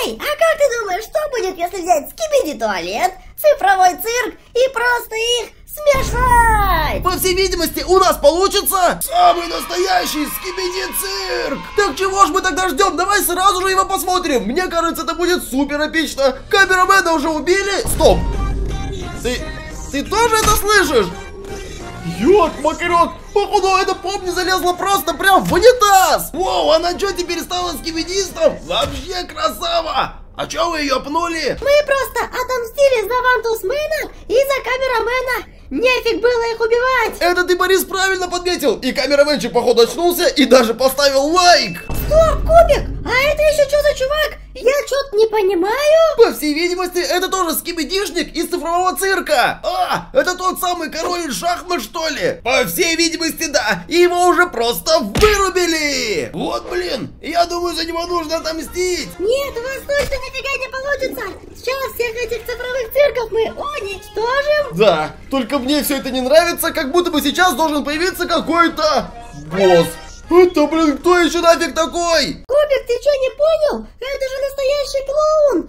Эй, а как ты думаешь, что будет, если взять Скибиди туалет, цифровой цирк и просто их смешать? По всей видимости, у нас получится самый настоящий Скибиди цирк. Так чего ж мы тогда ждем? Давай сразу же его посмотрим. Мне кажется, это будет супер эпично. Камерамена уже убили? Стоп. Ты тоже это слышишь? Ёк-макарёк, походу эта помни залезла просто прям в унитаз. Воу, она что, теперь стала скибидистом? Вообще красава. А чё вы ее пнули? Мы просто отомстили за Вантусмена и за Камерамена. Нефиг было их убивать. Это ты, Борис, правильно подметил. И камераменчик, походу, очнулся и даже поставил лайк. Стоп, Кубик, а это еще что за чувак? Я что-то не понимаю. По всей видимости, это тоже скибидишник из цифрового цирка. А, это тот самый король шахмат, что ли? По всей видимости, да. И его уже просто вырубили. Вот, блин, я думаю, за него нужно отомстить. Нет, у вас точно нифига не получится. Сейчас всех этих цифровых цирков мы уничтожим. Да, только мне все это не нравится, как будто бы сейчас должен появиться какой-то босс. Это, блин, кто еще нафиг такой? Кубик, ты что, не понял? Это же настоящий клоун.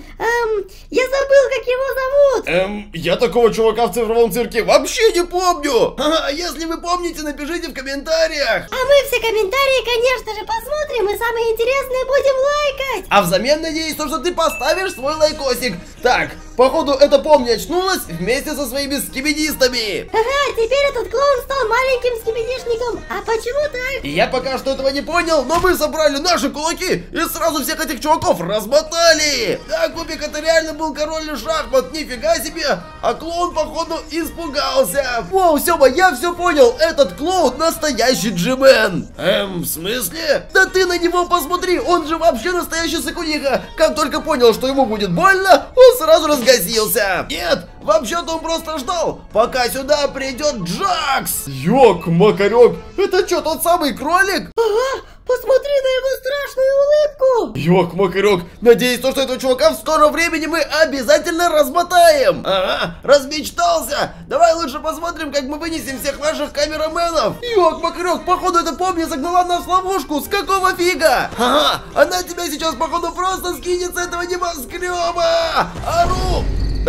Я забыл, как его зовут. Я такого чувака в цифровом цирке вообще не помню. Если вы помните, напишите в комментариях. А мы все комментарии, конечно же, посмотрим и самые интересные будем лайкать. А взамен надеюсь, что ты поставишь свой лайкосик. Так, походу, эта помня очнулась вместе со своими скибидистами. Ага, теперь этот клоун стал маленьким скибидишником. А почему так? Я пока что этого не понял, но мы собрали наши кулаки и сразу всех этих чуваков размотали. Да, Кубик, это реально был король шахмат, нифига себе. А клоун, походу, испугался. Воу, Сёма, я все понял, этот клоун настоящий джимен. В смысле? Да ты на него посмотри, он же вообще настоящий сыкуниха. Как только понял, что ему будет больно, он сразу разгасился. Нет, вообще-то он просто ждал, пока сюда придет Джакс. Ёк-макарёк, это что, тот самый кролик? Ага, посмотри на его страшную улыбку. Ёк-макарёк, надеюсь, что этого чувака в скором времени мы обязательно размотаем. Ага, размечтался. Давай лучше посмотрим, как мы вынесем всех наших камераменов. Ёк-макарёк, походу это помня загнала нас в ловушку. С какого фига? Ага, она тебя сейчас, походу, просто скинет с этого небоскреба. Ару!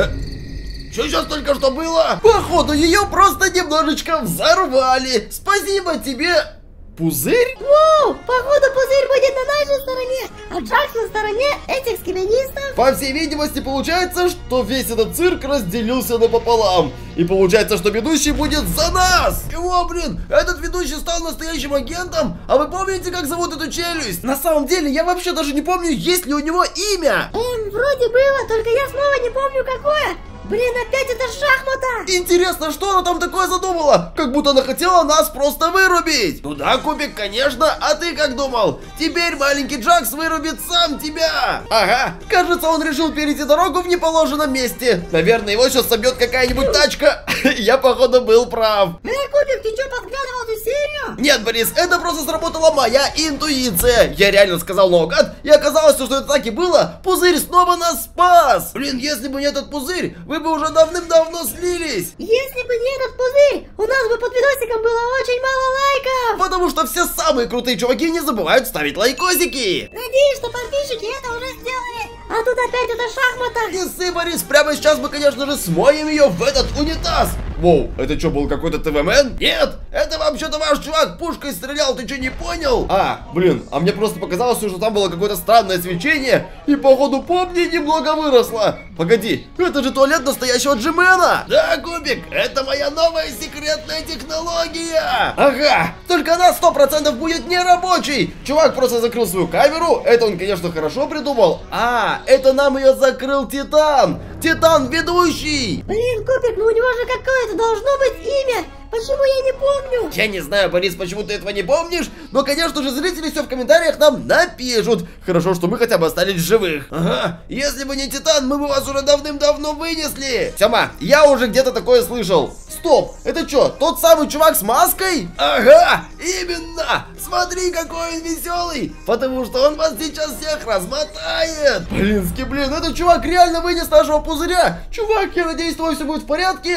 Что сейчас только что было? Походу, ее просто немножечко взорвали. Спасибо тебе. Пузырь? Воу, походу пузырь будет на нашей стороне, а Джакс на стороне этих скибидистов. По всей видимости, получается, что весь этот цирк разделился напополам. И получается, что ведущий будет за нас. Чего, блин, этот ведущий стал настоящим агентом? А вы помните, как зовут эту челюсть? На самом деле, я вообще даже не помню, есть ли у него имя. Вроде было, только я снова не помню какое. Блин, опять это шахмата! Интересно, что она там такое задумала? Как будто она хотела нас просто вырубить. Ну да, Кубик, конечно, а ты как думал? Теперь маленький Джакс вырубит сам тебя. Ага, кажется, он решил перейти дорогу в неположенном месте. Наверное, его сейчас собьет какая-нибудь тачка. Я, походу, был прав. Кубик, ты что, подглядывал эту серию? Нет, Борис, это просто сработала моя интуиция. Я реально сказал наугад, и оказалось, что это так и было. Пузырь снова нас спас. Блин, если бы не этот пузырь, вы бы уже давным-давно слились. Если бы не этот пузырь, у нас бы под видосиком было очень мало лайков. Потому что все самые крутые чуваки не забывают ставить лайкосики. Надеюсь, что подписчики это уже сделали. А тут опять эта шахмата. Не ссы, Борис, прямо сейчас мы, конечно же, смоем ее в этот унитаз. Воу, это что, был какой-то ТВ-мен? Нет, это вообще-то ваш чувак пушкой стрелял, ты что, не понял? А, блин, а мне просто показалось, что там было какое-то странное свечение, и походу помни немного выросла. Погоди, это же туалет настоящего джимена. Да, Кубик, это моя новая секретная технология. Ага, только она 100% будет нерабочей. Чувак просто закрыл свою камеру, это он, конечно, хорошо придумал. А, это нам ее закрыл Титан. Титан ведущий. Блин, Кубик, ну у него же какое-то должно быть имя. Почему я не помню? Я не знаю, Борис, почему ты этого не помнишь, но, конечно же, зрители все в комментариях нам напишут. Хорошо, что мы хотя бы остались в живых. Ага, если бы не Титан, мы бы вас уже давным-давно вынесли. Сёма, я уже где-то такое слышал. Стоп, это что, тот самый чувак с маской? Ага, именно. Смотри, какой он веселый, потому что он вас сейчас всех размотает. Блин, этот чувак реально вынес нашего пузыря. Чувак, я надеюсь, с тобой все будет в порядке.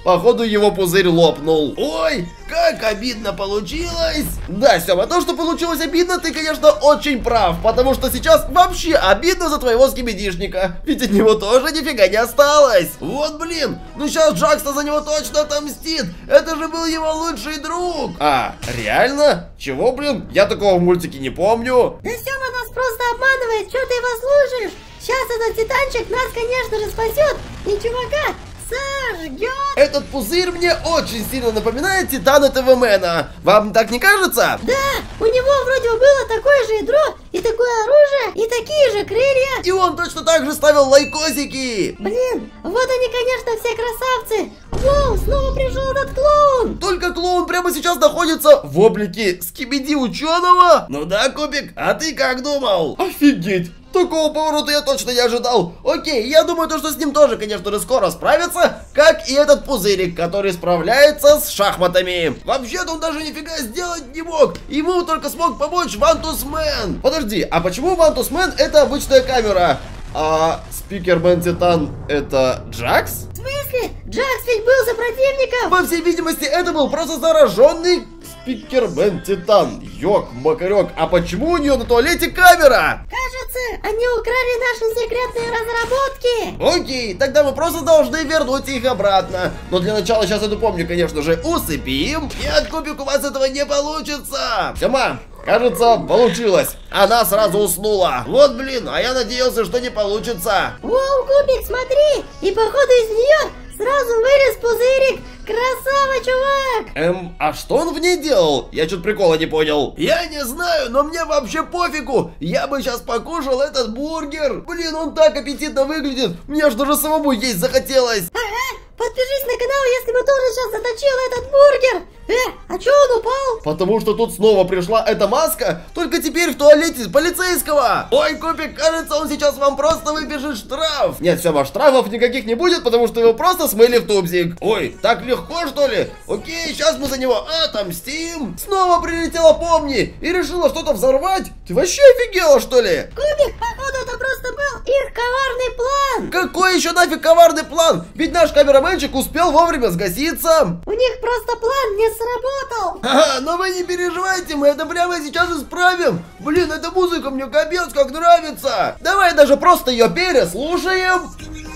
Походу его пузырь лопнул. Ой, как обидно получилось. Да, Сёма, то, что получилось обидно, ты, конечно, очень прав. Потому что сейчас вообще обидно за твоего скибидишника. Ведь от него тоже нифига не осталось. Вот блин, ну сейчас Джакс-то за него точно отомстит. Это же был его лучший друг. А, реально? Чего, блин? Я такого в мультике не помню. Да Сёма нас просто обманывает, что ты его слушаешь? Сейчас этот титанчик нас, конечно же, спасет и чувака сожгет. Этот пузырь мне очень сильно напоминает Титана ТВ-мена. Вам так не кажется? Да, у него вроде бы было такое же ядро, и такое оружие, и такие же крылья. И он точно так же ставил лайкосики. Блин, вот они, конечно, все красавцы. Воу, снова пришел этот клоун. Только клоун прямо сейчас находится в облике скибиди ученого. Ну да, Кубик, а ты как думал? Офигеть. Такого поворота я точно не ожидал. Окей, я думаю, что с ним тоже, конечно же, скоро справится, как и этот пузырик, который справляется с шахматами. Вообще-то он даже нифига сделать не мог. Ему только смог помочь Вантусмен. Подожди, а почему Вантусмен это обычная камера? А Спикермен Титан это Джакс? В смысле? Джакс ведь был за противником. По всей видимости, это был просто зараженный Спикермен Титан. Ёк-макарёк, а почему у нее на туалете камера? Кажется, они украли наши секретные разработки. Окей, тогда мы просто должны вернуть их обратно. Но для начала сейчас эту помню, конечно же, усыпим. Нет, Кубик, у вас этого не получится. Сёма, кажется, получилось. Она сразу уснула. Вот блин, а я надеялся, что не получится. Воу, Кубик, смотри. И походу из нее сразу вылез пузырик. Красава, чувак. А что он в ней делал? Я что-то прикола не понял. Я не знаю, но мне вообще пофигу. Я бы сейчас покушал этот бургер. Блин, он так аппетитно выглядит. Мне аж даже самому есть захотелось. Ага, подпишись на канал, если бы тоже сейчас заточил этот бургер. А чё он упал? Потому что тут снова пришла эта маска, только теперь в туалете полицейского. Ой, Кубик, кажется, он сейчас вам просто выпишет штраф. Нет, Сёма, штрафов никаких не будет, потому что его просто смыли в тубзик. Ой, так легко, что ли? Окей, сейчас мы за него отомстим. Снова прилетела Помни и решила что-то взорвать. Ты вообще офигела, что ли? Кубик, походу, это просто был их коварный план. Какой еще нафиг коварный план? Ведь наш камераменчик успел вовремя сгаситься. У них просто план не сработал. Ага, но вы не переживайте, мы это прямо сейчас исправим. Блин, эта музыка мне капец как нравится. Давай даже просто ее переслушаем.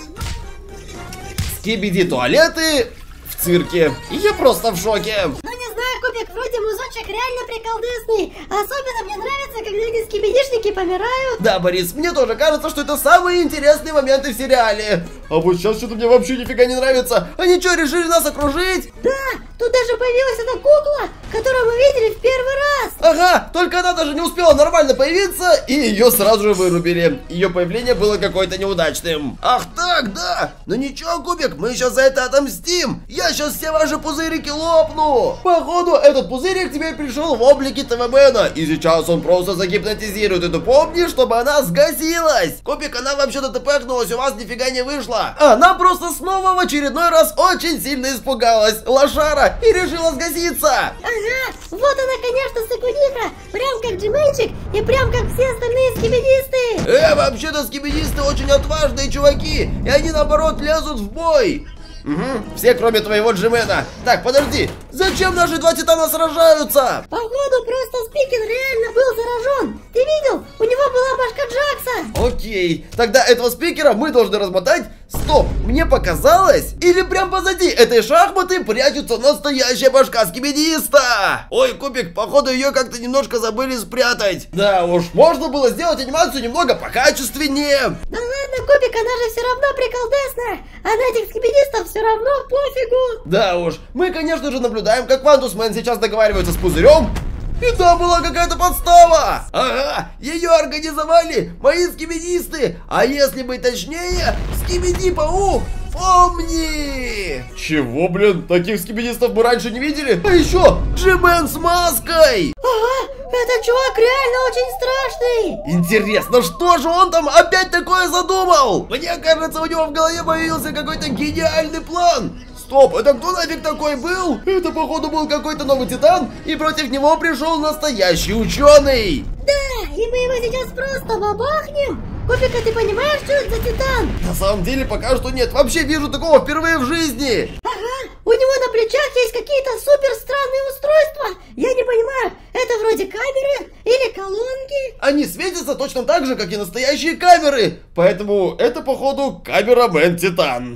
Скибиди туалеты в цирке. Я просто в шоке. Ну не знаю, Кубик, вроде музычек реально приколдесный. Особенно мне нравится, когда эти скибидишники помирают. Да, Борис, мне тоже кажется, что это самые интересные моменты в сериале. А вот сейчас что-то мне вообще нифига не нравится. Они что, решили нас окружить? Да, тут даже появилась эта кукла, которую мы видели в первый раз. Ага, только она даже не успела нормально появиться, и ее сразу же вырубили. Ее появление было какое-то неудачным. Ах так, да. Ну ничего, Кубик, мы сейчас за это отомстим. Я сейчас все ваши пузырики лопну. Походу, этот пузырик теперь пришел в облике ТВ-мена, и сейчас он просто загипнотизирует эту Помни, чтобы она сгасилась. Кубик, она вообще-то тпхнулась, у вас нифига не вышло. Она просто снова в очередной раз очень сильно испугалась, лошара, и решила сгаситься. Ага, вот она, конечно, Сакуника. Прям как Джименчик и прям как все остальные скибидисты. Вообще-то скибидисты очень отважные чуваки, и они наоборот лезут в бой. Угу, все кроме твоего Джимена. Так, подожди, зачем наши два титана сражаются? Походу, просто Спикер реально был заражен. Ты видел? У него была башка Джакса. Окей, тогда этого Спикера мы должны размотать. Стоп, мне показалось? Или прям позади этой шахматы прячется настоящая башка скибидиста? Ой, Кубик, походу ее как-то немножко забыли спрятать. Да уж, можно было сделать анимацию немного покачественнее. Да ладно, Кубик, она же все равно приколдесная. А на этих скибидистов все равно пофигу. Да уж, мы, конечно же, наблюдаем, как Вантусмен сейчас договаривается с пузырем. И там была какая-то подстава. Ага, ее организовали мои скибидисты. А если быть точнее, скибиди-паук Помни. Чего, блин, таких скибидистов мы раньше не видели? А еще Джимен с маской. Ага, этот чувак реально очень страшный. Интересно, что же он там опять такое задумал? Мне кажется, у него в голове появился какой-то гениальный план. Стоп, это кто нафиг такой был? Это, походу, был какой-то новый титан, и против него пришел настоящий ученый. Да, и мы его сейчас просто бабахнем. Кубик, а ты понимаешь, что это за титан? На самом деле, пока что нет. Вообще вижу такого впервые в жизни. Ага, у него на плечах есть какие-то супер странные устройства. Я не понимаю, это вроде камеры или колонки? Они светятся точно так же, как и настоящие камеры. Поэтому это, походу, камерамен Титан.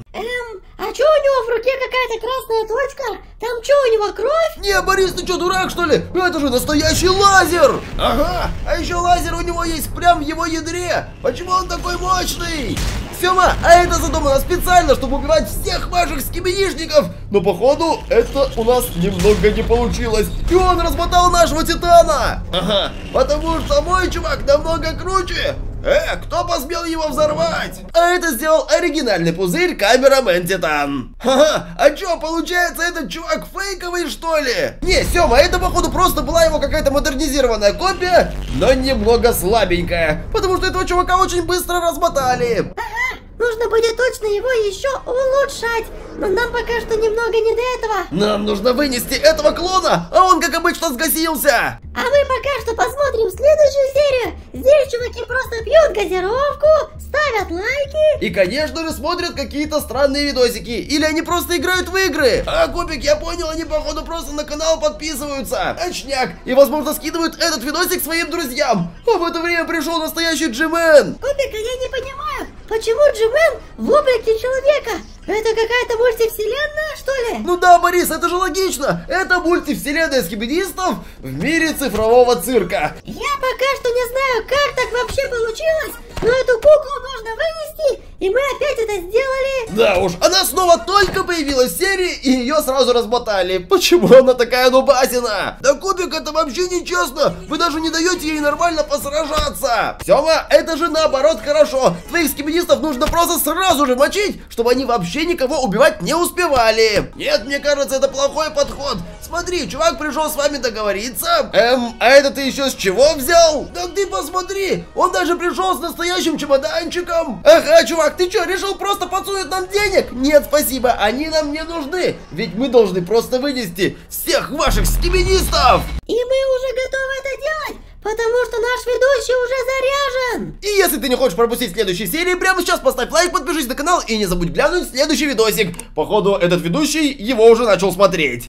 А чё у него в руке какая-то красная точка? Там чё, у него кровь? Не, Борис, ты чё, дурак, что ли? Это же настоящий лазер! Ага, а еще лазер у него есть прям в его ядре. Почему он такой мощный? Сёма, а это задумано специально, чтобы убивать всех ваших скибидишников. Но походу, это у нас немного не получилось. И он размотал нашего Титана. Ага, потому что мой чувак намного круче. Кто посмел его взорвать? А это сделал оригинальный пузырь камерамен Титан. Ха-ха, а чё, получается, этот чувак фейковый, что ли? Не, Сёма, это, походу, просто была его какая-то модернизированная копия, но немного слабенькая. Потому что этого чувака очень быстро размотали. Ага, нужно будет точно его еще улучшать. Но нам пока что немного не до этого. Нам нужно вынести этого клона, а он, как обычно, сгасился. А мы пока что посмотрим следующую серию. Здесь чуваки просто пьют газировку, ставят лайки. И, конечно же, смотрят какие-то странные видосики. Или они просто играют в игры. А, Кубик, я понял, они, походу, просто на канал подписываются. Точняк. И, возможно, скидывают этот видосик своим друзьям. А в это время пришел настоящий Джимен. Кубик, а я не понимаю, почему Джимен в облике человека? Это какая-то мультивселенная, что ли? Ну да, Борис, это же логично. Это мультивселенная скибидистов в мире цифрового цирка. Я пока что не знаю, как так вообще получилось, но эту куклу нужно вынести, и мы опять это сделали. Да уж, она снова только появилась в серии, и ее сразу размотали. Почему она такая нубасина? Да, Кубик, это вообще нечестно. Вы даже не даете ей нормально посражаться. Сёма, это же наоборот хорошо. Твоих скибидистов нужно просто сразу же мочить, чтобы они вообще никого убивать не успевали. Нет, мне кажется, это плохой подход. Смотри, чувак пришел с вами договориться. А это ты еще с чего взял? Да ты посмотри, он даже пришел с настоящим чемоданчиком. Ага, чувак, ты что, решил просто подсунуть нам денег? Нет, спасибо, они нам не нужны. Ведь мы должны просто вынести всех ваших скибидистов. И мы уже готовы это делать, потому что наш ведущий уже заряжен. И если ты не хочешь пропустить следующие серии, прямо сейчас поставь лайк, подпишись на канал и не забудь глянуть следующий видосик. Походу, этот ведущий его уже начал смотреть.